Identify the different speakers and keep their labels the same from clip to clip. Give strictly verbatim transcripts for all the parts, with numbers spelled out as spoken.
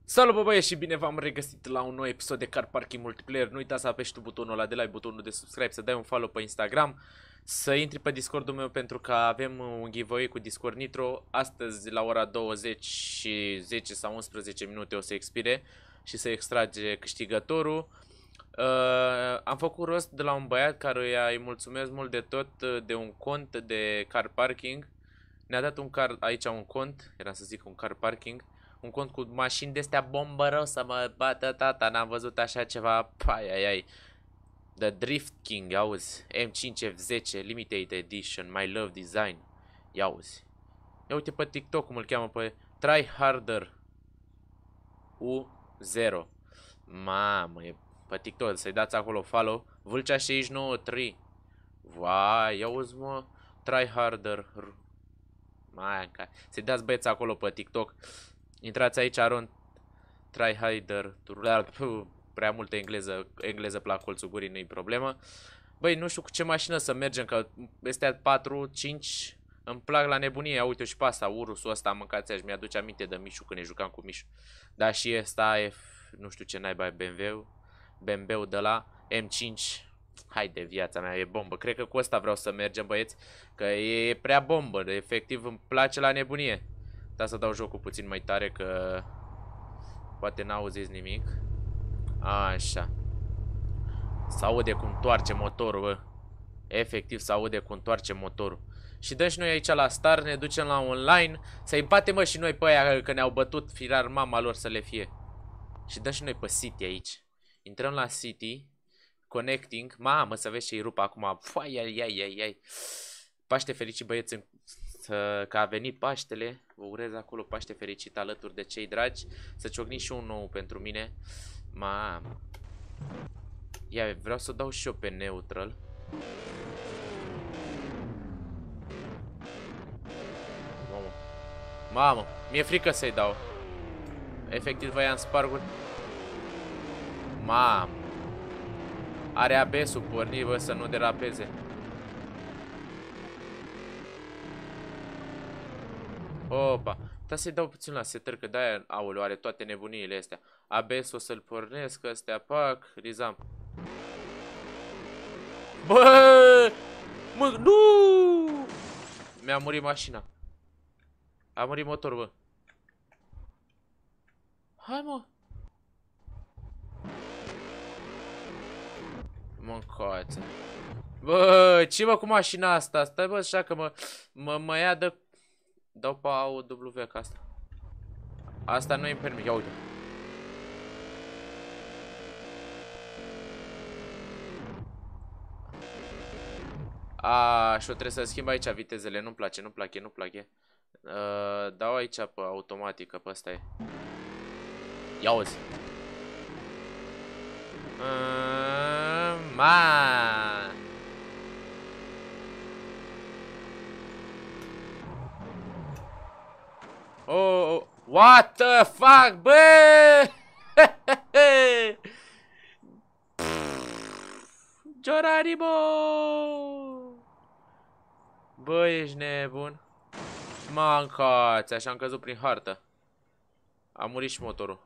Speaker 1: Salut, bă, băieți, și bine v-am regăsit la un nou episod de Car Parking Multiplayer. Nu uita să apeși tu butonul ăla de like, butonul de subscribe, să dai un follow pe Instagram, să intri pe Discordul meu pentru că avem un giveaway cu Discord Nitro. Astăzi la ora douăzeci și zece sau unsprezece minute o să expire și să extrage câștigătorul. Uh, am făcut rost de la un băiat care îi mulțumesc mult de tot de un cont de Car Parking. Ne-a dat un car, aici un cont, era să zic un Car Parking. Un cont cu mașini de-astea bombărău să mă bată tata, n-am văzut așa ceva, pai, ai, ai. The Drift King, auzi, M cinci F zece, Limited Edition, My Love Design, ia auzi. Ia uite pe TikTok cum îl cheamă pe Try Harder U zero. Mamă, e pe TikTok, să-i dați acolo follow, Vâlcea șaizeci și nouă trei. Vai, ia auzi mă, Try Harder. Mai, să-i dați băieți acolo pe TikTok. Intrați aici, Aron Tryharder. Prea multă engleză, engleză pe la colțul gurii, nu-i problemă. Băi, nu știu cu ce mașină să mergem, că este patru, cinci, îmi plac la nebunie. Ia uite și pe asta, Urusul ăsta, mâncați aș mi-aduce aminte de Mișu când ne jucam cu Mișu. Da, și ăsta e, nu știu ce naiba e, B M W, B M W de la M cinci. Hai de viața mea, e bombă. Cred că cu ăsta vreau să mergem, băieți, că e prea bombă, efectiv îmi place la nebunie. Da, să dau jocul puțin mai tare că poate n-auziți nimic. Așa. S-aude cum întoarce motorul, bă. Efectiv s-aude cum întoarce motorul. Și dă și noi aici la start, ne ducem la online. Să-i batem, mă, și noi pe aia că ne-au bătut firar mama lor să le fie. Și dă și noi pe City aici. Intrăm la City. Connecting. Mamă, să vezi ce-i rup acum. Fai, ai, ai, ai, ai. Paște fericit, băieți, în... că a venit Paștele. Vă urez acolo Paște fericit alături de cei dragi. Să ciocniți și un nou pentru mine. Mamă. Ia, vreau să dau și eu pe neutral. Mamă. Mamă, mi-e frică să-i dau. Efectiv vă ia în sparguri. Mamă. Are A B S-ul pornit, bă, să nu derapeze. Opa, da, să-i dau puțin la setări, că de-aia, aoleu, are toate nebuniile astea. A B S o să-l pornesc, astea, pac, rizam. Bă, mă, nu! Mi-a murit mașina. A murit motorul, bă. Hai, mă. Mâncați. Bă, ce mă cu mașina asta? Stai, bă, așa că mă, mă, mă ia de... Dau pe A O W ca asta. Asta nu-i permis. Ia uite. A, și o trebuie să schimb aici vitezele. Nu-mi place, nu-mi place, nu-mi place. Uh, dau aici pe automatică, pe ăsta e. Ia uzi. Uh, ma. Oh, what the fuck, bă! Geronimo! Bă, ești nebun? Mancați, așa am căzut prin hartă. A murit și motorul.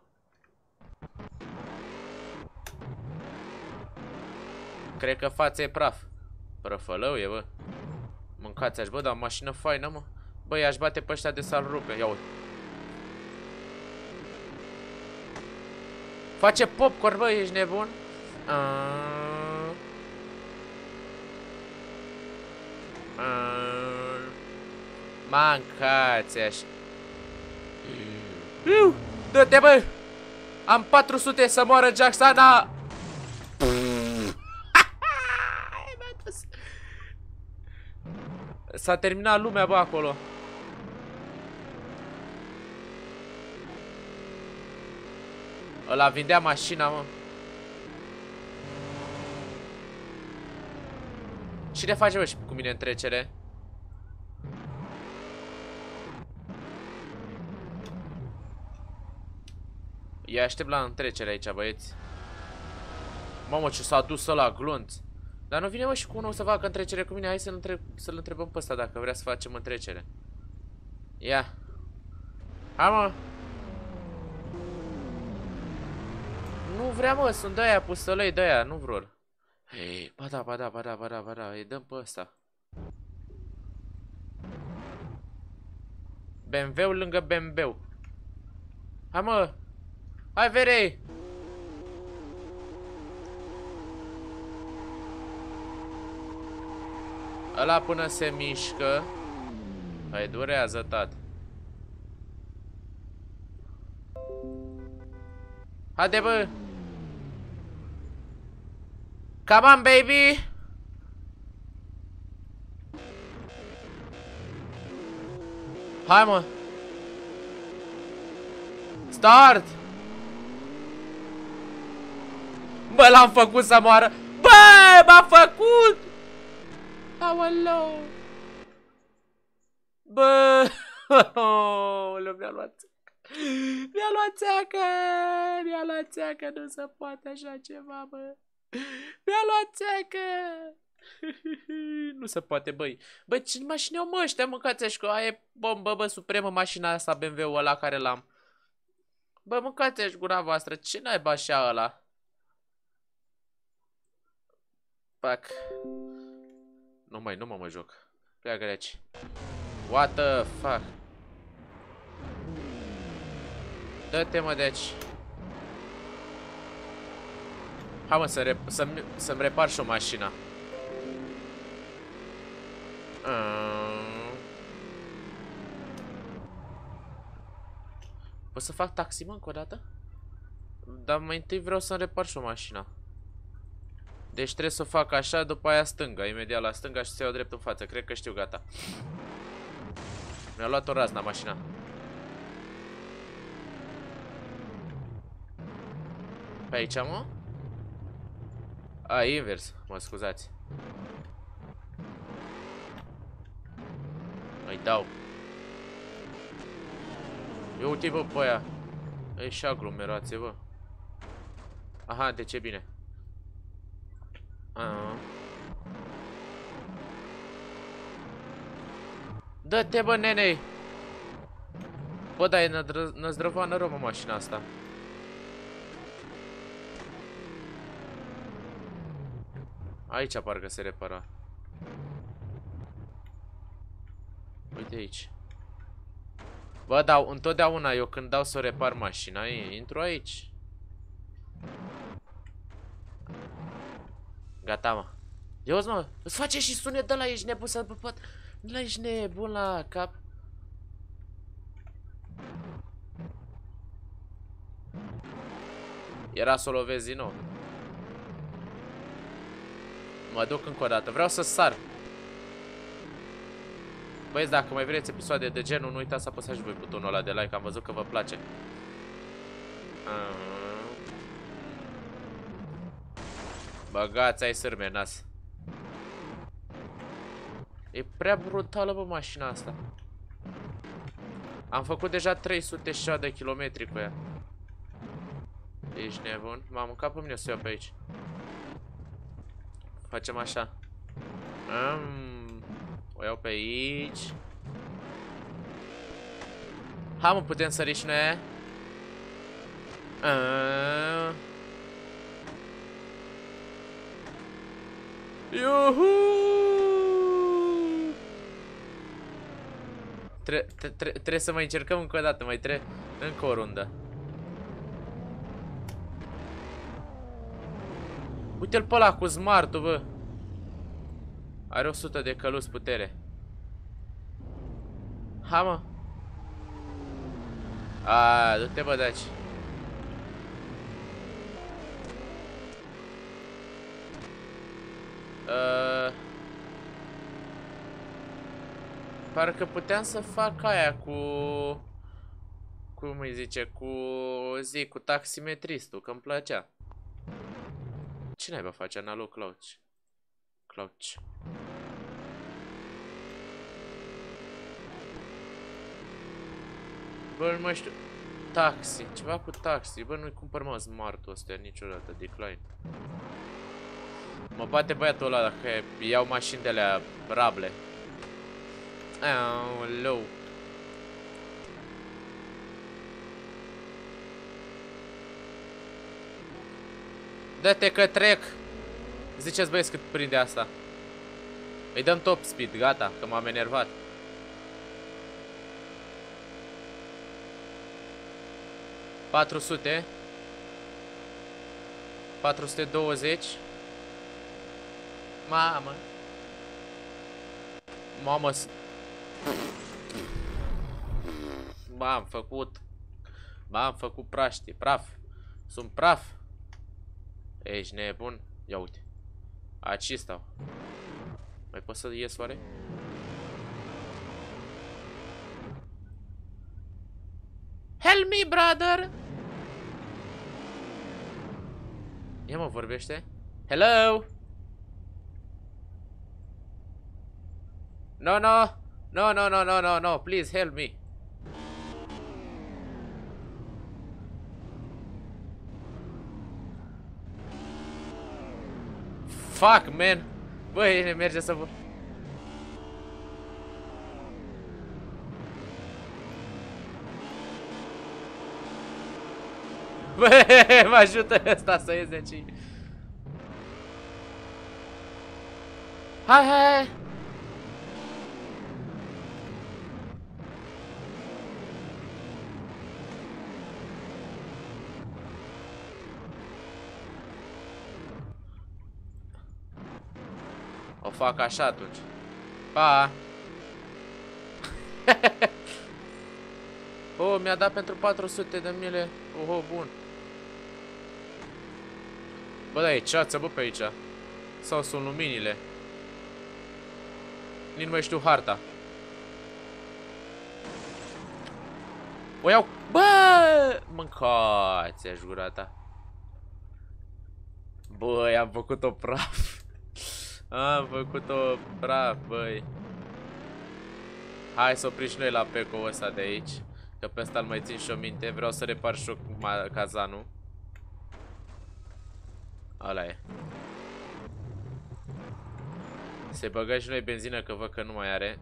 Speaker 1: Cred că fața e praf. Prăfălău e, bă. Mâncați aș, bă, dar mașină faină, mă. Bă, i-aș bate pe ăștia de s-ar rupe. Ia uite. Face popcorn, bă, ești nebun? Uh... Uh... Mancați așa. Dă-te, bă! Am patru sute să moară Jacksana! S-a terminat lumea, bă, acolo. Ăla vindea mașina, mă. Cine face, bă, și cu mine în trecere? Ia aștept la întrecere aici, băieți. Mamă, ce s-a dus ăla glonț. Dar nu vine, mă, și cu unul să facă întrecere cu mine. Hai să-l întreb, să-l întrebăm pe ăsta dacă vrea să facem întrecere. Ia. Hai, mă. Nu vrea, mă, sunt de-aia pusălăi de-aia, nu vror. Hei, ba da, ba da, ba da, ba da, ba da, îi dăm pe ăsta. B M W lângă B M W. Hai, mă! Hai, verei! Ăla până se mișcă. Hai, durează, tat. Haide, bă! Come on, baby! Hai, mă! Start! Bă, l-am făcut să moară! Bă, m-a făcut! Aoleu! Bă! Mi-a luat țeacă! Mi-a luat țeacă! Mi-a luat țeacă! Nu se poate așa ceva, bă! Mi-a luat țeacă! Nu se poate, băi. Băi, ce mașini au, mă, ăștia, mâncați-și că aia e bombă, bă, supremă mașina asta, B M W-ul ăla care l-am. Bă, mâncați-și gura voastră, ce naiba așa ăla? Pac. Nu mai, nu mă mă joc. Pleacă de aici. What the fuck? Dă-te, mă, de aici. Hai, mă, să să-mi să repar și o mașină. Uh. Pot să fac taxi, mă, încă o dată? Dar mai întâi vreau să-mi repar și o mașină. Deci trebuie să o fac așa, după aia stânga, imediat la stânga și să iau drept în față. Cred că știu, gata. Mi-a luat o razna mașina. Pe aici, mă? A, invers, mă scuzați. Îi dau. Eu uite, bă, pe aia. E și aglomerație, bă. Aha, de ce bine. Aha. Dă-te, bă, nenei. Bă, da, e năzdrăvană rău, mă, mașina asta. Aici parcă se repara. Uite aici. Bă, dau, întotdeauna eu când dau să repar mașina, intru aici. Gata, mă. Ia-uzi, mă, îți face și sunet de la, ești nebun să băpat. Nu ești nebun la cap. Era să o lovezi din nou. Mă duc încă o dată, vreau să sar. Băieți, dacă mai vreți episoade de genul, nu uitați să apăsați și voi butonul ăla de like, am văzut că vă place. Băgați, ai sârme, nas. E prea brutală, bă, mașina asta. Am făcut deja trei sute și ceva de kilometri cu ea. Ești nebun? M-am mâncat pe mine să iau pe aici. Facem așa. Mm, o iau pe aici. Hai, mă, putem sări și noi aia? Uh. Iuhu! Tre tre tre Trebuie să mai încercăm încă o dată, mai trebuie încă o rundă. Uite-l pe ăla cu smart-ul, bă. Are o sută de căluți putere. Ha, mă. A, du-te, bă, de aici. Uh, parcă puteam să fac aia cu... Cum îi zice? Cu... Zi, cu taximetristul, că-mi plăcea. Ce naiba face analog clouch? Clouch. Bă, nu mai știu. Taxi, ceva cu taxi. Bă, nu-i cumpăr, mă, smart-ul ăsta niciodată, decline. Mă bate băiatul ăla dacă iau mașini de alea rable. Aoleu. Dă-te că trec. Ziceți băieți cât prinde asta. Îi dăm top speed, gata, că m-am enervat. patru sute. patru sute douăzeci. Mamă. Mamă. M-am făcut. M-am făcut praști, praf. Sunt praf. Ești nebun? Ia uite. Aici stau. Mai pot să ies oare? Help me, brother! Ia mă, vorbește. Hello! No, no! No, no, no, no, no, no, please help me! Fuck, man! Băi, merge să vă... Băi, mă ajută ăsta să ies de aici. Hai, hai, hai! O fac așa atunci. Pa! Oh, mi-a dat pentru patru sute de mile. Oh, bun. Bă, da, e ceață, bă, pe aici. Sau sunt luminile. Nici nu mai știu harta. O iau. Bă! Mâncați-aș gura ta. Băi, am făcut-o praf. Am făcut-o praf, băi. Hai să oprim și noi la peco ăsta de aici. Că pe ăsta îl mai țin și o minte. Vreau să repar și cazanul. Ala e. Se băgă și noi benzină că văd că nu mai are.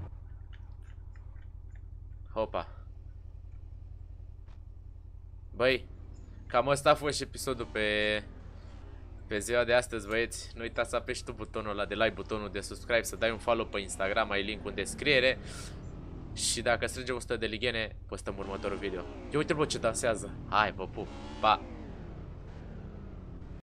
Speaker 1: Hopa. Băi, cam ăsta a fost și episodul pe Pe ziua de astăzi, băieți. Nu uitați să apeși tu butonul ăla de like, butonul de subscribe, să dai un follow pe Instagram, ai link-ul în descriere. Și dacă strângem o sută de lighene, postăm următorul video. Ia uite-l, bă, ce dansează. Hai, vă pup. Pa!